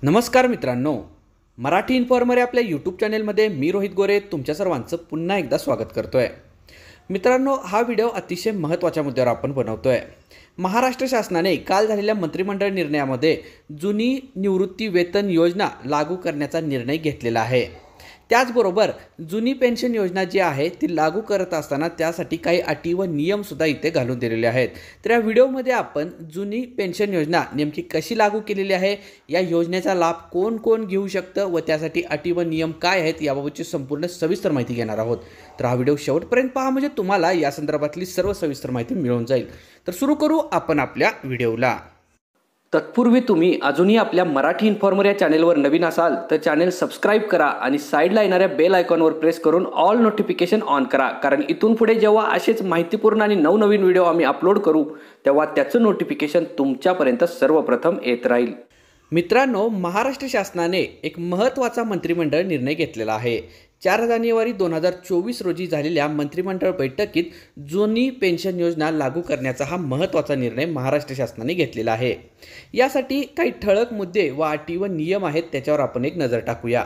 नमस्कार मित्रांनो, मराठी इन्फॉर्मर आपल्या यूट्यूब चॅनेलमध्ये मी रोहित गोरे तुमच्या सर्वांचं पुन्हा एकदा स्वागत करतोय। मित्रांनो, हा व्हिडिओ अतिशय महत्त्वाच्या मुद्द्यावर आपण बनवतोय। महाराष्ट्र शासनाने काल झालेल्या मंत्रिमंडळ निर्णयामध्ये जुनी निवृत्ती वेतन योजना लागू करण्याचा निर्णय घेतलेला आहे। त्याचबरोबर जुनी पेन्शन योजना जी आहे ती लागू करत असताना त्यासाठी काही अटी व नियम सुद्धा इथे घालून दिलेले आहेत। तर या व्हिडिओमध्ये आपण जुनी पेन्शन योजना नेमकी कशी लागू केलेली आहे, या योजनेचा लाभ कोण कोण घेऊ शकतं व त्यासाठी अटी व नियम काय आहेत याबाबतची संपूर्ण सविस्तर माहिती घेणार आहोत। तर हा व्हिडिओ शेवटपर्यंत पहा म्हणजे तुम्हाला या संदर्भातली सर्व सविस्तर माहिती मिळून जाईल। तर सुरू करू आपण आपल्या व्हिडिओला। तत्पूर्वी तुम्ही अजूनही आपल्या मराठी इन्फॉर्मर या चॅनेलवर नवीन असाल तर चॅनेल सबस्क्राइब करा आणि साईडला येणाऱ्या बेल आयकॉनवर प्रेस करून ऑल नोटिफिकेशन ऑन करा, कारण इथून पुढे जेव्हा असेच माहितीपूर्ण आणि नवनवीन व्हिडिओ आम्ही अपलोड करू तेव्हा त्याचं नोटिफिकेशन तुमच्यापर्यंत सर्वप्रथम येत राहील। मित्रांनो, महाराष्ट्र शासनाने एक महत्त्वाचा मंत्रिमंडळ निर्णय घेतलेला आहे। 4 जानेवारी 2024 रोजी झालेल्या मंत्रिमंडळ बैठकीत जुनी पेन्शन योजना लागू करण्याचा हा महत्त्वाचा निर्णय महाराष्ट्र शासनाने घेतलेला आहे। यासाठी काही ठळक मुद्दे व अटी व नियम आहेत, त्याच्यावर आपण एक नजर टाकूया।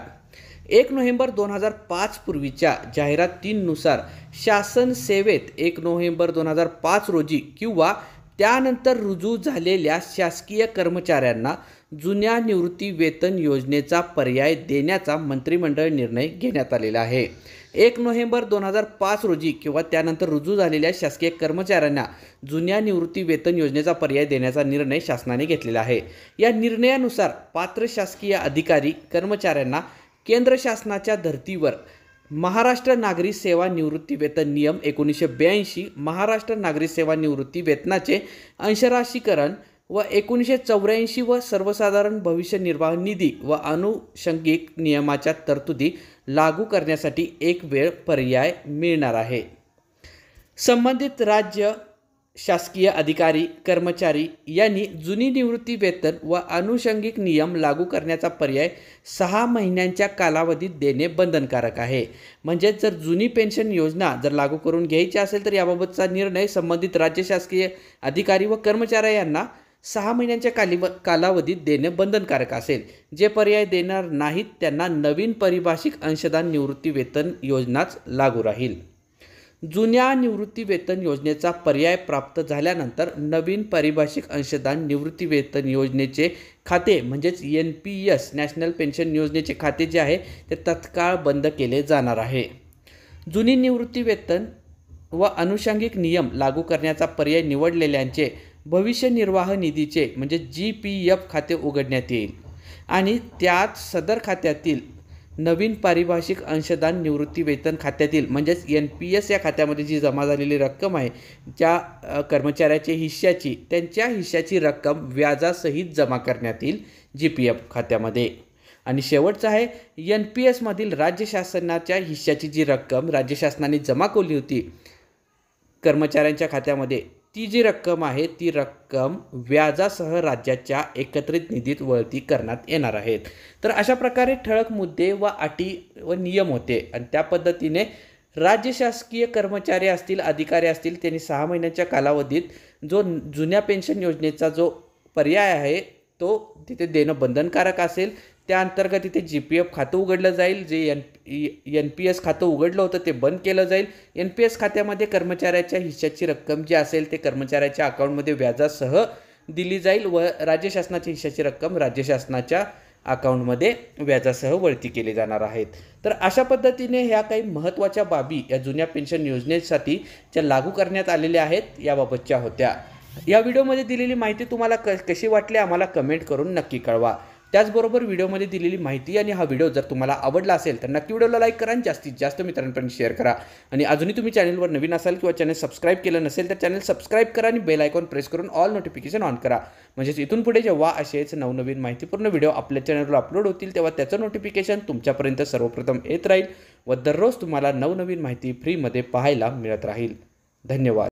1 नोव्हेंबर 2005 पूर्वीच्या जाहिरातीनुसार शासन सेवेत 1 नोव्हेंबर 2005 रोजी किंवा त्यानंतर रुजू झालेल्या शासकीय कर्मचाऱ्यांना जुन्या निवृत्ती वेतन योजनेचा पर्याय देण्याचा मंत्रिमंडळ निर्णय घेण्यात आलेला आहे। 1 नोव्हेंबर 2005 रोजी किंवा त्यानंतर रुजू झालेल्या शासकीय कर्मचाऱ्यांना जुन्या निवृत्ती वेतन योजनेचा पर्याय देण्याचा निर्णय शासनाने घेतलेला आहे। या निर्णयानुसार पात्र शासकीय अधिकारी कर्मचाऱ्यांना केंद्र शासनाच्या धर्तीवर महाराष्ट्र नागरी सेवा निवृत्ती वेतन नियम 1982, महाराष्ट्र नागरी सेवा निवृत्ती वेतनाचे अंशराशीकरण व 1984 व सर्वसाधारण भविष्य निर्वाह निधी व अनुषंगिक नियमाच्या तरतुदी लागू करण्यासाठी एक वेळ पर्याय मिळणार आहे। संबंधित राज्य शासकीय अधिकारी कर्मचारी यांनी जुनी निवृत्ती वेतन व अनुषंगिक नियम लागू करण्याचा पर्याय 6 महिन्यांच्या कालावधीत देणे बंधनकारक आहे। म्हणजे जर जुनी पेन्शन योजना जर लागू करून घ्यायची असेल तर याबाबतचा निर्णय संबंधित राज्य शासकीय अधिकारी व कर्मचारी यांना 6 महिन्यांच्या कालावधीत देणे बंधनकारक असेल। जे पर्याय देणार नाहीत त्यांना नवीन परिभाषिक अंशदान निवृत्ती वेतन योजनाच लागू राहील। जुन्या निवृत्ती वेतन योजनेचा पर्याय प्राप्त झाल्यानंतर नवीन परिभाषिक अंशदान निवृत्ती वेतन योजनेचे खाते म्हणजेच NPS नॅशनल पेन्शन योजनेचे खाते जे आहे ते तत्काळ बंद केले जाणार आहे। जुनी निवृत्ती वेतन व अनुषंगिक नियम लागू करण्याचा पर्याय निवडलेल्यांचे भविष्य निर्वाह निधीचे म्हणजे GPF खाते उघडण्यात येईल आणि त्यात सदर खात्यातील नवीन पारिभाषिक अंशदान निवृत्ती वेतन खात्यातील म्हणजेच NPS या खात्यामध्ये जी जमा झालेली रक्कम आहे ज्या कर्मचाऱ्याच्या हिश्श्याची त्यांच्या हिश्श्याची रक्कम व्याजासहित जमा करण्यात येईल GPF खात्यामध्ये। आणि शेवटचं आहे NPS मधील राज्य शासनाच्या हिश्श्याची जी रक्कम राज्य शासनाने जमा केली होती कर्मचाऱ्यांच्या खात्यामध्ये ती जी रक्कम आहे ती रक्कम व्याजासह राज्याच्या एकत्रित निधीत वळती करण्यात येणार आहेत। तर अशा प्रकारे ठळक मुद्दे व अटी व नियम होते आणि त्या पद्धतीने राज्य शासकीय कर्मचारी असतील अधिकारी असतील त्यांनी 6 महिन्यांच्या कालावधीत जो जुन्या पेन्शन योजनेचा जो पर्याय आहे तो तिथे देणं बंधनकारक असेल। त्या अंतर्गत तिथे GPF खातं उघडलं जाईल, जे NPS खातं उघडलं होतं ते बंद केलं जाईल। NPS खात्यामध्ये कर्मचाऱ्याच्या हिश्श्याची रक्कम जी असेल ते कर्मचाऱ्याच्या अकाउंटमध्ये व्याजासह दिली जाईल व राज्य शासनाची हिश्श्याची रक्कम राज्य शासनाच्या अकाउंटमध्ये व्याजासह वळती केली जाणार आहेत। तर अशा पद्धतीने ह्या काही महत्त्वाच्या बाबी या जुन्या पेन्शन योजनेसाठी ज्या लागू करण्यात आलेल्या आहेत याबाबतच्या होत्या। या व्हिडिओमध्ये दिलेली माहिती तुम्हाला कशी वाटली आम्हाला कमेंट करून नक्की कळवा। त्याचबरोबर व्हिडिओमध्ये दिलेली माहिती आणि हा व्हिडिओ जर तुम्हाला आवडला असेल तर नक्की व्हिडिओला लाईक करा आणि जास्तीत जास्त मित्रांपर्यंत शेअर करा। आणि अजूनही तुम्ही चॅनलवर नवीन असाल किंवा चॅनल सबस्क्राईब केलं नसेल तर चॅनल सबस्क्राईब करा आणि बेल आयकॉन प्रेस करून ऑल नोटिफिकेशन ऑन करा, म्हणजेच इथून पुढे जेव्हा असेच नवनवीन माहितीपूर्ण व्हिडिओ आपल्या चॅनलवर अपलोड होतील तेव्हा त्याचं नोटिफिकेशन तुमच्यापर्यंत सर्वप्रथम येत राहील व दररोज तुम्हाला नवनवीन माहिती फ्रीमध्ये पाहायला मिळत राहील। धन्यवाद।